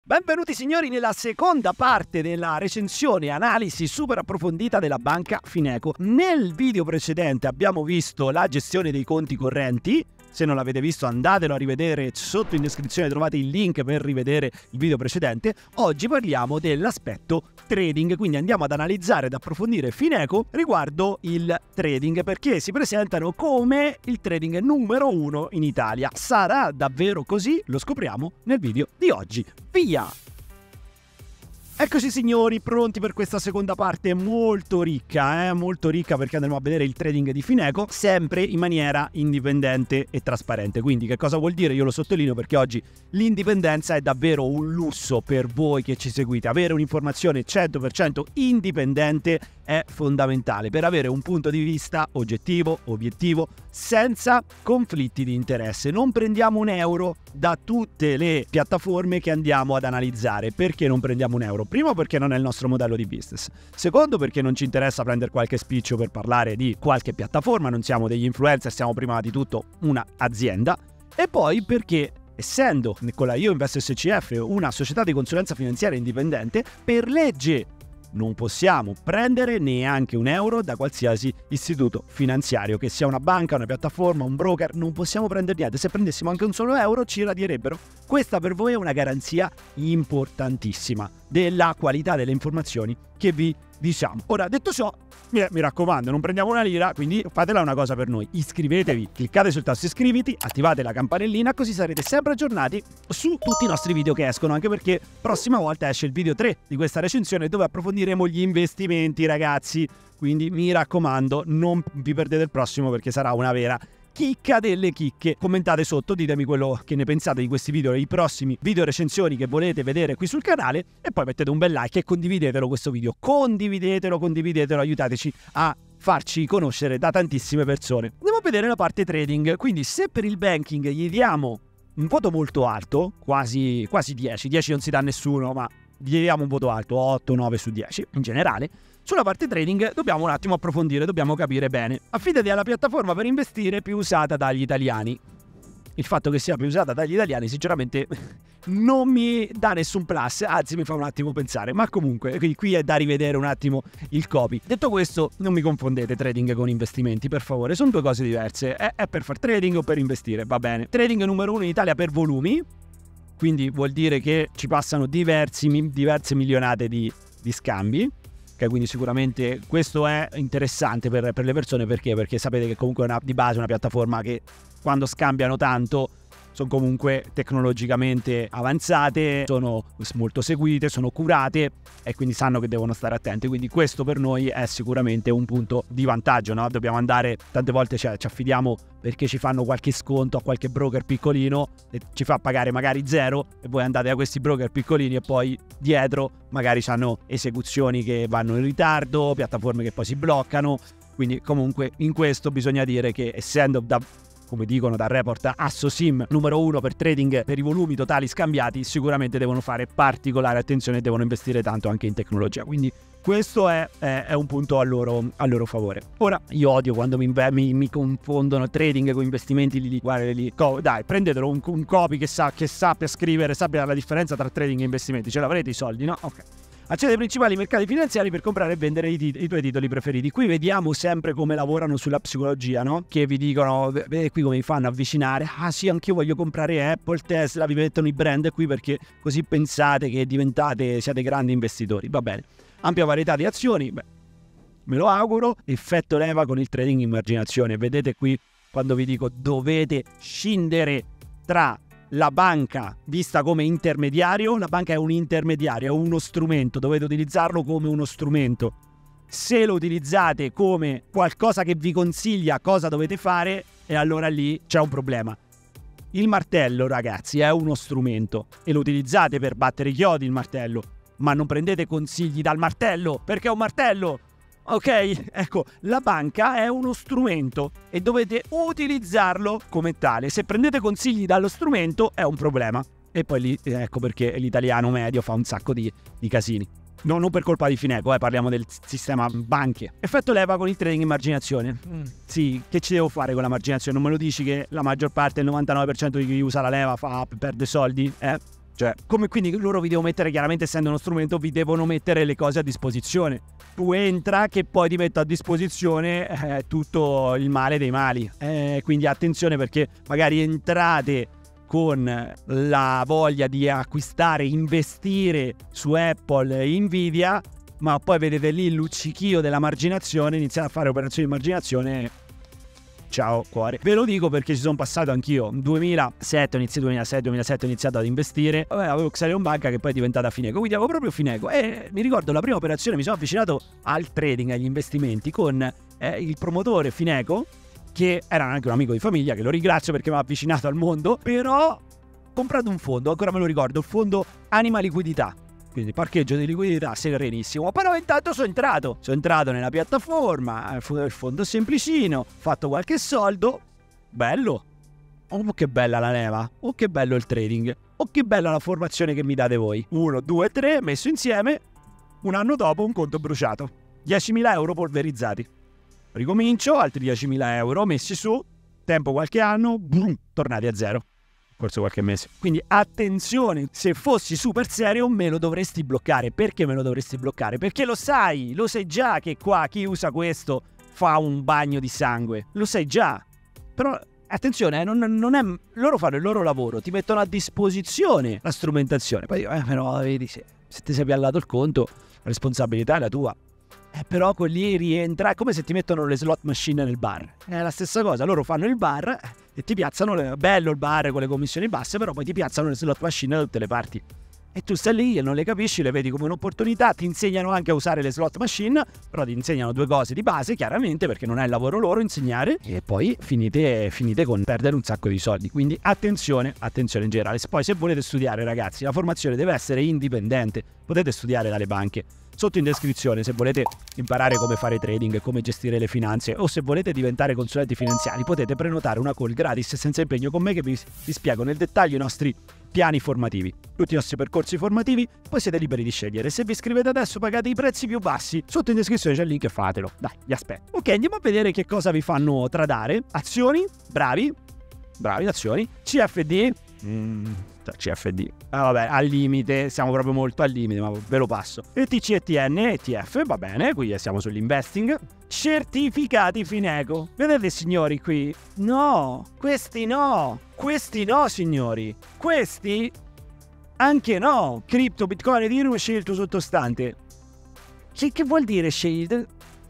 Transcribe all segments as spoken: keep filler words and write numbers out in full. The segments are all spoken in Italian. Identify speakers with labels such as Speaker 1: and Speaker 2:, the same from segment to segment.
Speaker 1: Benvenuti signori nella seconda parte della recensione e analisi super approfondita della banca Fineco. Nel video precedente abbiamo visto la gestione dei conti correnti. Se non l'avete visto andatelo a rivedere, sotto in descrizione trovate il link per rivedere il video precedente. Oggi parliamo dell'aspetto trading, quindi andiamo ad analizzare ed approfondire Fineco riguardo il trading, perché si presentano come il trading numero uno in Italia. Sarà davvero così? Lo scopriamo nel video di oggi. Via! Eccoci signori, pronti per questa seconda parte molto ricca, eh? molto ricca perché andremo a vedere il trading di Fineco sempre in maniera indipendente e trasparente. Quindi che cosa vuol dire? Io lo sottolineo perché oggi l'indipendenza è davvero un lusso per voi che ci seguite. Avere un'informazione cento per cento indipendente è fondamentale per avere un punto di vista oggettivo, obiettivo, senza conflitti di interesse. Non prendiamo un euro da tutte le piattaforme che andiamo ad analizzare. Perché non prendiamo un euro? Primo, perché non è il nostro modello di business. Secondo, perché non ci interessa prendere qualche spiccio per parlare di qualche piattaforma, non siamo degli influencer, siamo prima di tutto un'azienda. E poi perché, essendo con la Io Invest S C F una società di consulenza finanziaria indipendente, per legge non possiamo prendere neanche un euro da qualsiasi istituto finanziario, che sia una banca, una piattaforma, un broker. Non possiamo prendere niente. Se prendessimo anche un solo euro ci radierebbero. Questa per voi è una garanzia importantissima della qualità delle informazioni che vi diciamo. Ora, detto ciò, mi, mi raccomando, non prendiamo una lira, quindi fatela una cosa per noi: iscrivetevi, cliccate sul tasto iscriviti, attivate la campanellina, così sarete sempre aggiornati su tutti i nostri video che escono, anche perché prossima volta esce il video tre di questa recensione dove approfondiremo gli investimenti, ragazzi. Quindi mi raccomando, non vi perdete il prossimo perché sarà una vera chicca delle chicche. Commentate sotto, ditemi quello che ne pensate di questi video e i prossimi video recensioni che volete vedere qui sul canale, e poi mettete un bel like e condividetelo questo video, condividetelo, condividetelo, aiutateci a farci conoscere da tantissime persone. Andiamo a vedere la parte trading. Quindi se per il banking gli diamo un voto molto alto, quasi, quasi dieci, dieci non si dà a nessuno, ma gli diamo un voto alto, otto nove su dieci in generale, sulla parte trading dobbiamo un attimo approfondire, dobbiamo capire bene. Affidati alla piattaforma per investire più usata dagli italiani. Il fatto che sia più usata dagli italiani sinceramente non mi dà nessun plus, anzi mi fa un attimo pensare, ma comunque qui è da rivedere un attimo il copy. Detto questo, non mi confondete trading con investimenti, per favore, sono due cose diverse. È, è per far trading o per investire, va bene. Trading numero uno in Italia per volumi, quindi vuol dire che ci passano diversi, diverse milionate di, di scambi. Okay, quindi sicuramente questo è interessante per, per le persone. Perché? Perché sapete che comunque è una, di base una piattaforma che quando scambiano tanto sono comunque tecnologicamente avanzate, sono molto seguite, sono curate e quindi sanno che devono stare attenti. Quindi questo per noi è sicuramente un punto di vantaggio, no? Dobbiamo andare, tante volte cioè, ci affidiamo perché ci fanno qualche sconto a qualche broker piccolino e ci fa pagare magari zero, e voi andate a questi broker piccolini e poi dietro magari hanno esecuzioni che vanno in ritardo, piattaforme che poi si bloccano. Quindi comunque in questo bisogna dire che, essendo da, come dicono dal report, Assosim numero uno per trading per i volumi totali scambiati, sicuramente devono fare particolare attenzione e devono investire tanto anche in tecnologia. Quindi questo è, è, è un punto a loro, a loro favore. Ora, io odio quando mi, mi, mi confondono trading con investimenti. Li, guarda, li, co, dai, prendetelo un, un copy che, sa, che sappia scrivere, sappia la differenza tra trading e investimenti. Ce l'avrete i soldi, no? Ok. Accede ai principali mercati finanziari per comprare e vendere i, tit- i tuoi titoli preferiti. Qui vediamo sempre come lavorano sulla psicologia, no? Che vi dicono, vedete qui come vi fanno avvicinare. Ah sì, anch'io voglio comprare Apple, Tesla, vi mettono i brand qui perché così pensate che diventate, siate grandi investitori. Va bene. Ampia varietà di azioni, beh, me lo auguro. Effetto leva con il trading in marginazione. Vedete qui quando vi dico dovete scindere tra la banca vista come intermediario. La banca è un intermediario, è uno strumento, dovete utilizzarlo come uno strumento. Se lo utilizzate come qualcosa che vi consiglia cosa dovete fare, e allora lì c'è un problema. Il martello, ragazzi, è uno strumento e lo utilizzate per battere i chiodi, il martello, ma non prendete consigli dal martello, perché è un martello. Ok? Ecco, la banca è uno strumento e dovete utilizzarlo come tale. Se prendete consigli dallo strumento è un problema. E poi lì, ecco perché l'italiano medio fa un sacco di, di casini. No, non per colpa di Fineco, eh, parliamo del sistema banche. Effetto leva con il trading in marginazione. Mm. Sì, che ci devo fare con la marginazione? Non me lo dici che la maggior parte, il novantanove per cento di chi usa la leva fa, perde soldi? Eh? Cioè, come quindi loro vi devono mettere, chiaramente essendo uno strumento, vi devono mettere le cose a disposizione. Tu entra che poi ti metto a disposizione eh, tutto il male dei mali. Eh, quindi attenzione, perché magari entrate con la voglia di acquistare, investire su Apple e Nvidia, ma poi vedete lì il luccichio della marginazione, iniziate a fare operazioni di marginazione. Ciao cuore. Ve lo dico perché ci sono passato anch'io. duemilasette, ho iniziato duemilasei duemilasette ho iniziato ad investire. Vabbè, avevo Xarion Banca che poi è diventata Fineco, quindi avevo proprio Fineco. E mi ricordo la prima operazione, mi sono avvicinato al trading, agli investimenti con eh, il promotore Fineco, che era anche un amico di famiglia, che lo ringrazio perché mi ha avvicinato al mondo. Però ho comprato un fondo, ancora me lo ricordo, il fondo Anima Liquidità. Quindi parcheggio di liquidità serenissimo. Però intanto sono entrato Sono entrato nella piattaforma, il fondo semplicino, ho fatto qualche soldo. Bello. Oh che bella la leva. Oh che bello il trading. Oh che bella la formazione che mi date voi. Uno, due, tre, messo insieme. Un anno dopo un conto bruciato, diecimila euro polverizzati. Ricomincio, altri diecimila euro messi su. Tempo qualche anno, boom, tornati a zero. Forse qualche mese. Quindi attenzione, se fossi super serio me lo dovresti bloccare. Perché me lo dovresti bloccare? Perché lo sai, lo sai già che qua chi usa questo fa un bagno di sangue. Lo sai già. Però attenzione, eh, non, non è, loro fanno il loro lavoro, ti mettono a disposizione la strumentazione. Poi dico, eh, però vedi, se, se ti sei piallato il conto, la responsabilità è la tua. Eh, però quelli rientra, è come se ti mettono le slot machine nel bar. È la stessa cosa, loro fanno il bar e ti piazzano, le, bello il bar con le commissioni basse, però poi ti piazzano le slot machine da tutte le parti. E tu stai lì e non le capisci, le vedi come un'opportunità, ti insegnano anche a usare le slot machine, però ti insegnano due cose di base, chiaramente, perché non è il lavoro loro insegnare, e poi finite, finite con perdere un sacco di soldi. Quindi attenzione, attenzione in generale. Poi se volete studiare, ragazzi, la formazione deve essere indipendente, potete studiare dalle banche. Sotto in descrizione, se volete imparare come fare trading, come gestire le finanze, o se volete diventare consulenti finanziari, potete prenotare una call gratis senza impegno con me che vi, vi spiego nel dettaglio i nostri piani formativi, tutti i nostri percorsi formativi. Poi siete liberi di scegliere. Se vi iscrivete adesso pagate i prezzi più bassi. Sotto in descrizione c'è il link e fatelo. Dai, vi aspetto. Ok, andiamo a vedere che cosa vi fanno tradare. Azioni, bravi, bravi, azioni. C F D, mm, C F D, ah, vabbè, al limite, siamo proprio molto al limite, ma ve lo passo. E T C E T N, E T F, va bene, qui siamo sull'investing. Certificati Fineco. Vedete signori qui? No, questi no, questi no signori, questi anche no. Crypto, Bitcoin, Ethereum, scelto sottostante. Che, che vuol dire scelto?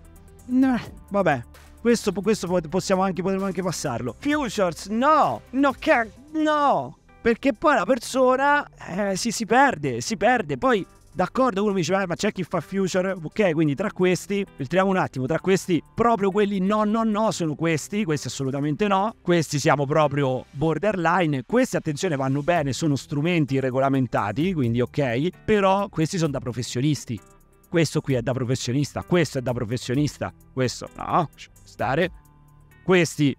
Speaker 1: No, vabbè, questo, questo possiamo anche, potremmo anche passarlo. Futures, no, no, no. Perché poi la persona eh, si, si perde, si perde. Poi, d'accordo, uno mi dice, eh, ma c'è chi fa future. Ok, quindi tra questi, filtriamo un attimo, tra questi, proprio quelli no, no, no, sono questi. Questi assolutamente no. Questi siamo proprio borderline. Questi, attenzione, vanno bene, sono strumenti regolamentati, quindi ok. Però questi sono da professionisti. Questo qui è da professionista, questo è da professionista. Questo no, stare. Questi,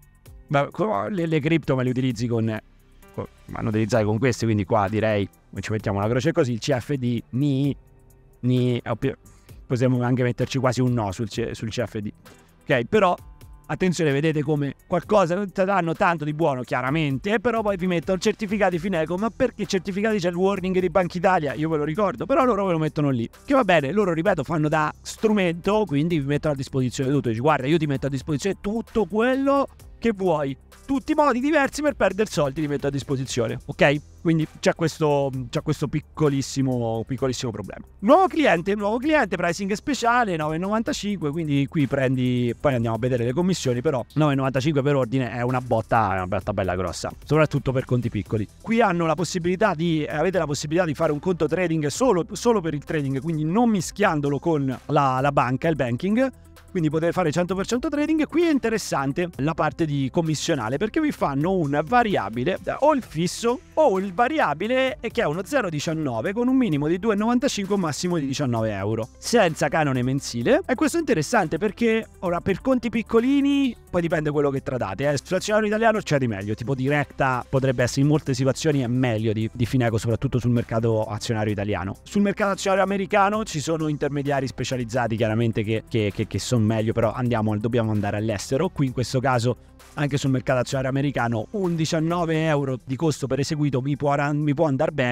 Speaker 1: le, le cripto me le utilizzi con... vanno utilizzati con questi, quindi qua direi ci mettiamo una croce così. Il C F D ni ni possiamo anche metterci quasi un no sul, sul C F D. Ok, però attenzione, vedete come qualcosa danno tanto di buono chiaramente, però poi vi mettono certificati Fineco. Ma perché certificati? C'è il warning di Banca Italia, io ve lo ricordo, però loro ve lo mettono lì, che va bene. Loro, ripeto, fanno da strumento, quindi vi mettono a disposizione tutto. Dici, guarda, io ti metto a disposizione tutto quello che vuoi, tutti i modi diversi per perdere soldi li metto a disposizione, ok? Quindi c'è questo, c'è questo piccolissimo, piccolissimo problema. Nuovo cliente, nuovo cliente, pricing speciale, nove e novantacinque, quindi qui prendi, poi andiamo a vedere le commissioni, però nove e novantacinque per ordine è una botta, è una botta bella grossa, soprattutto per conti piccoli. Qui hanno la possibilità di, avete la possibilità di fare un conto trading solo, solo per il trading, quindi non mischiandolo con la, la banca, il banking. Quindi potete fare cento per cento trading. Qui è interessante la parte di commissionale, perché vi fanno un variabile o il fisso o il variabile che è uno zero virgola diciannove con un minimo di due virgola novantacinque e un massimo di diciannove euro senza canone mensile. E questo è interessante perché ora per conti piccolini poi dipende quello che tradate, eh. Sull'azionario italiano c'è di meglio, tipo Directa potrebbe essere in molte situazioni è meglio di, di Fineco, soprattutto sul mercato azionario italiano. Sul mercato azionario americano ci sono intermediari specializzati chiaramente che, che, che, che sono meglio, però andiamo, dobbiamo andare all'estero. Qui in questo caso anche sul mercato azionario americano un diciannove euro di costo per eseguito mi può, mi può andare bene,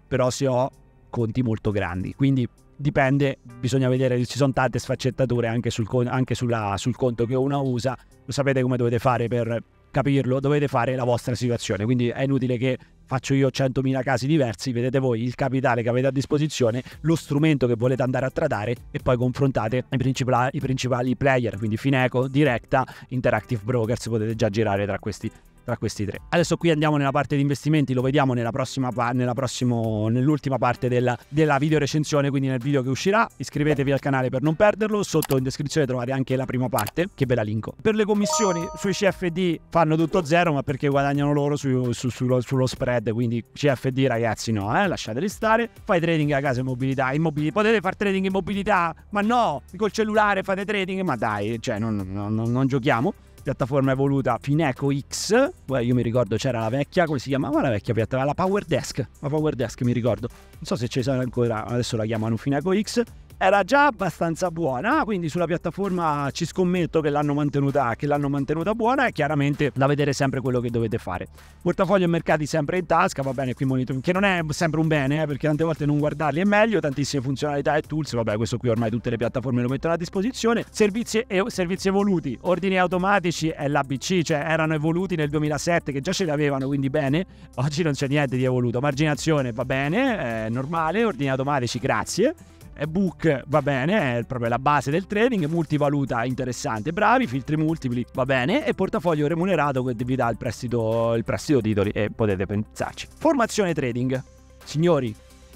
Speaker 1: però se ho conti molto grandi. Quindi dipende, bisogna vedere, ci sono tante sfaccettature anche sul, anche sulla, sul conto che uno usa. Lo sapete come dovete fare per capirlo, dovete fare la vostra situazione, quindi è inutile che faccio io centomila casi diversi, vedete voi il capitale che avete a disposizione, lo strumento che volete andare a tradare e poi confrontate i principali, i principali player, quindi Fineco, Directa, Interactive Brokers, potete già girare tra questi tra questi tre. Adesso qui andiamo nella parte di investimenti, lo vediamo nella prossima nella prossimo, nell'ultima parte della, della video recensione, quindi nel video che uscirà. Iscrivetevi al canale per non perderlo, sotto in descrizione trovate anche la prima parte che ve la linko. Per le commissioni sui C F D fanno tutto zero, ma perché guadagnano loro su, su, sullo, sullo spread, quindi C F D ragazzi no, eh, lasciateli stare. Fai trading a casa in mobilità, immobili, potete fare trading in mobilità, ma no, col cellulare fate trading, ma dai, cioè non, non, non, non giochiamo. Piattaforma evoluta Fineco X, poi io mi ricordo c'era la vecchia, come si chiamava la vecchia piattaforma? La Power Desk, la Power Desk mi ricordo, non so se ci sono ancora, adesso la chiamano Fineco X, era già abbastanza buona, quindi sulla piattaforma ci scommetto che l'hanno mantenuta, che l'hanno mantenuta buona, e chiaramente da vedere sempre quello che dovete fare. Portafoglio e mercati sempre in tasca, va bene, qui monitoring, che non è sempre un bene, eh, perché tante volte non guardarli è meglio, tantissime funzionalità e tools, vabbè, questo qui ormai tutte le piattaforme lo mettono a disposizione. Servizi e servizi evoluti, ordini automatici è l'A B C, cioè erano evoluti nel duemilasette, che già ce li avevano, quindi bene. Oggi non c'è niente di evoluto. Marginazione va bene, è normale, ordini automatici grazie. Book va bene, è proprio la base del trading. Multivaluta interessante, bravi, filtri multipli va bene, e portafoglio remunerato che vi dà il prestito, il prestito titoli, e potete pensarci. Formazione trading, signori,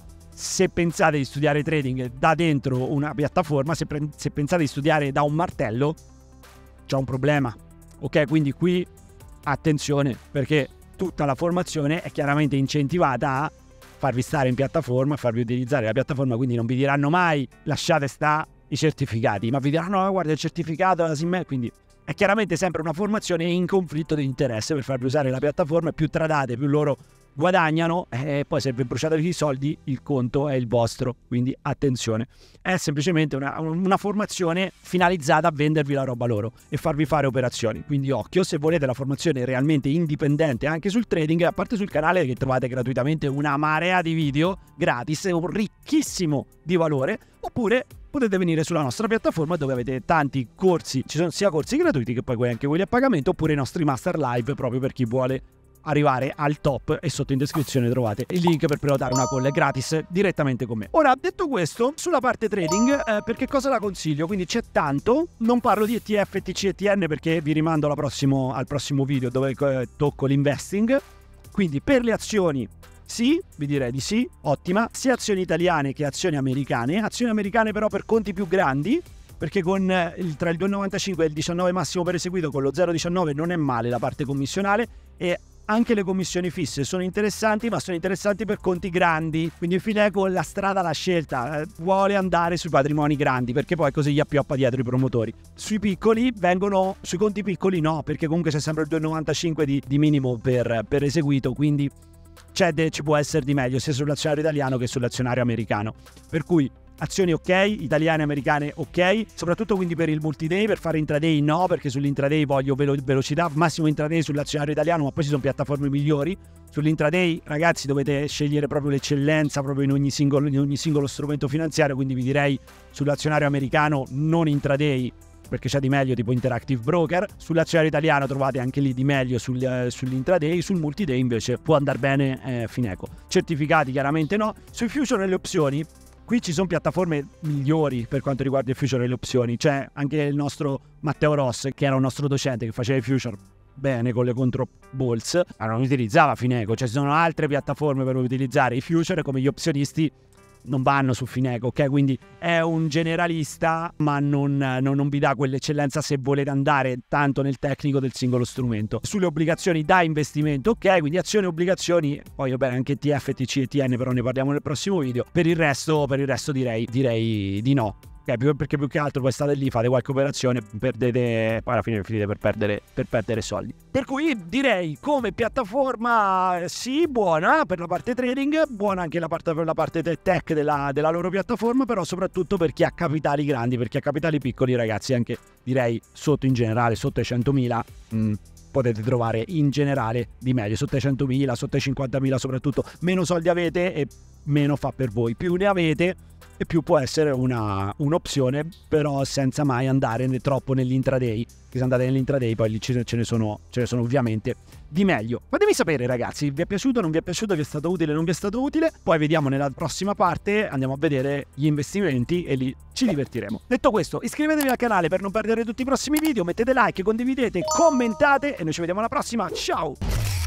Speaker 1: se pensate di studiare trading da dentro una piattaforma, se, pre- se pensate di studiare da un martello, c'è un problema, ok? Quindi qui attenzione, perché tutta la formazione è chiaramente incentivata a farvi stare in piattaforma, farvi utilizzare la piattaforma, quindi non vi diranno mai lasciate sta i certificati, ma vi diranno no, guarda il certificato, la SIM, quindi è chiaramente sempre una formazione in conflitto di interesse per farvi usare la piattaforma. Più tradate, più loro guadagnano, e poi se vi bruciate i soldi il conto è il vostro, quindi attenzione. È semplicemente una, una formazione finalizzata a vendervi la roba loro e farvi fare operazioni, quindi occhio se volete la formazione realmente indipendente anche sul trading, a parte sul canale che trovate gratuitamente una marea di video gratis, ricchissimo di valore, oppure potete venire sulla nostra piattaforma dove avete tanti corsi, ci sono sia corsi gratuiti che poi anche quelli a pagamento, oppure i nostri master live proprio per chi vuole arrivare al top, e sotto in descrizione trovate il link per prenotare una call gratis direttamente con me. Ora, detto questo, sulla parte trading, eh, perché cosa la consiglio? Quindi c'è tanto, non parlo di E T F, T C e T N perché vi rimando alla prossimo, al prossimo video dove eh, tocco l'investing. Quindi per le azioni sì, vi direi di sì, ottima, sia azioni italiane che azioni americane, azioni americane però per conti più grandi, perché con il, tra il due virgola novantacinque e il diciannove massimo per eseguito, con lo zero virgola diciannove non è male la parte commissionale, e anche le commissioni fisse sono interessanti, ma sono interessanti per conti grandi, quindi Fineco la strada l'ha scelta, eh, vuole andare sui patrimoni grandi, perché poi così gli appioppa dietro i promotori. Sui piccoli vengono, sui conti piccoli no, perché comunque c'è sempre il due virgola novantacinque di, di minimo per, per eseguito, quindi c'è de, ci può essere di meglio sia sull'azionario italiano che sull'azionario americano, per cui azioni ok, italiane, americane ok, soprattutto quindi per il multiday. Per fare intraday no, perché sull'intraday voglio velo- velocità, massimo intraday sull'azionario italiano, ma poi ci sono piattaforme migliori. Sull'intraday ragazzi dovete scegliere proprio l'eccellenza proprio in ogni singolo, in ogni singolo strumento finanziario, quindi vi direi sull'azionario americano non intraday, perché c'è di meglio tipo Interactive Broker. Sull'azionario italiano trovate anche lì di meglio sul, uh, sull'intraday. Sul multiday invece può andare bene eh, Fineco. Certificati chiaramente no. Sui future e le opzioni, qui ci sono piattaforme migliori per quanto riguarda il future e le opzioni. C'è anche il nostro Matteo Ross, che era un nostro docente che faceva i future bene con le contro balls, ma non utilizzava Fineco. Cioè ci sono altre piattaforme per utilizzare i future, come gli opzionisti non vanno su Fineco, ok? Quindi è un generalista, ma non, non, non vi dà quell'eccellenza se volete andare tanto nel tecnico del singolo strumento. Sulle obbligazioni da investimento, ok? Quindi azioni e obbligazioni, poi vabbè anche T F, T C e T N, però ne parliamo nel prossimo video. Per il resto, per il resto direi, direi di no. Okay, perché più che altro poi state lì, fate qualche operazione, perdete, poi alla fine finite per perdere, per perdere soldi. Per cui direi come piattaforma sì, buona per la parte trading, buona anche la parte, per la parte tech della, della loro piattaforma, però soprattutto per chi ha capitali grandi, per chi ha capitali piccoli ragazzi, anche direi sotto in generale, sotto i centomila, mh, potete trovare in generale di meglio, sotto i centomila, sotto i cinquantamila soprattutto. Meno soldi avete e meno fa per voi, più ne avete e più può essere una, un'opzione, però senza mai andare ne, troppo nell'intraday, che se andate nell'intraday poi lì ce ne sono, ce ne sono ovviamente di meglio. Fatemi sapere ragazzi, vi è piaciuto, non vi è piaciuto, vi è stato utile, non vi è stato utile. Poi vediamo nella prossima parte, andiamo a vedere gli investimenti e lì ci divertiremo. Detto questo, iscrivetevi al canale per non perdere tutti i prossimi video, mettete like, condividete, commentate e noi ci vediamo alla prossima, ciao!